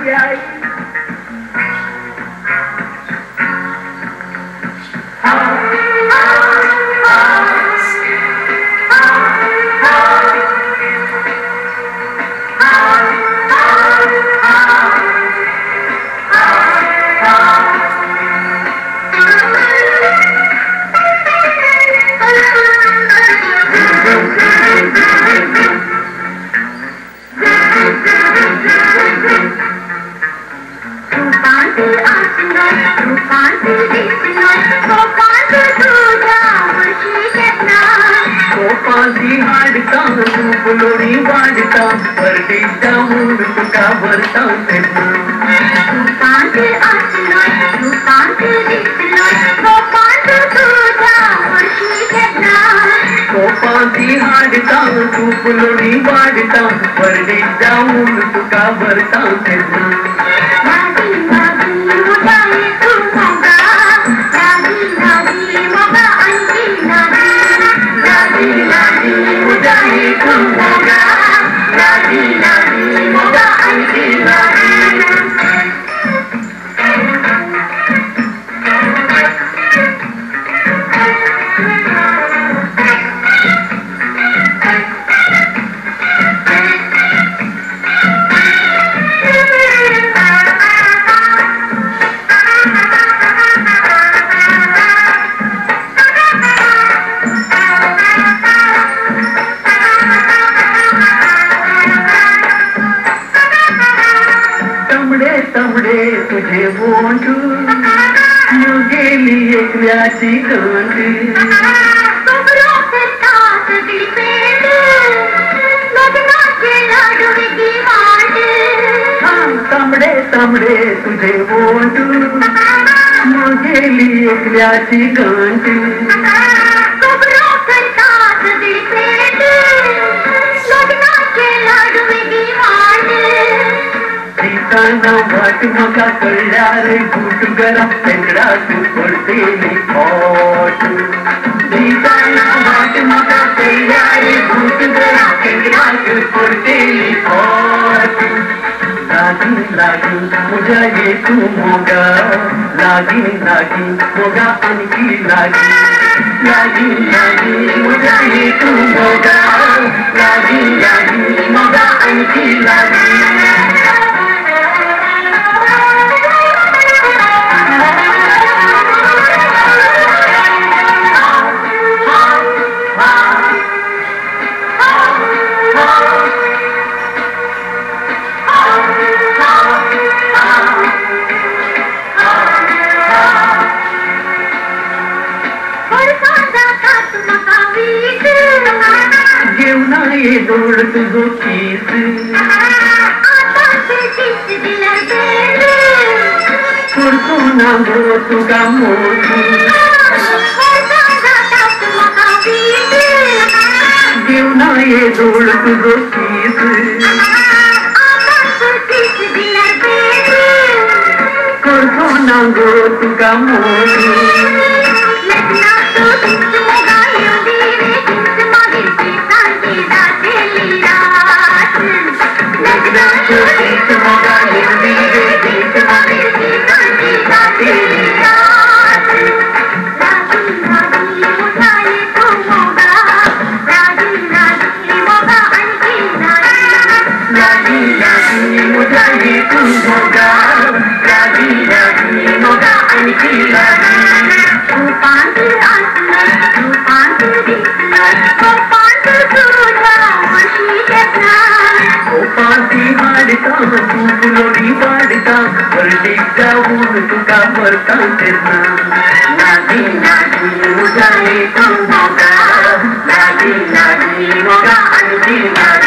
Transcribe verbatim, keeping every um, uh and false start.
फुलोरी वाढता परडीचा ऊन तुका भरता पांढ असलो तू पांढ दिसलो तो पांढ तुझा वर्षी घेतला कोपांती हाडता तू फुलोरी वाढता परडीचा ऊन तुका भरता लागी लागी मुझे तू मोगा लागी लागी मोगा अंगी लागी लागी लागी मुझे तू मोगा लागी लागी मोगा अंगी लागी तमडे तुझे वोंट गेली एकल्याची गंठ तमडे तमडे तुझे वोंट गेली एकल्याची गंठ सीताना वाट मका कळल्या रे गुट गरम पेंगडा तू पडतेली खोट सीताना वाट मका कळल्या रे गुट गरम पेंगडा तू पडतेली खोट लागी लागी मुझा ये तू मोगा लागी लागी मोगा आणखी लागी लागी लागी मुझा ये तू मोगा लागी लागी मोगा आणखी लागी ये डोळ तुझो केस पुरतो नांगो तुका मोठू जेवणा ये डोळ तुझो केस पुरतो नांगो तुका मोठू फुलोरी वाढता परडीचा ऊन तुका भरता नादी नादी मुझा ये तू मोगा नादी नादी मोगा आणखी नादी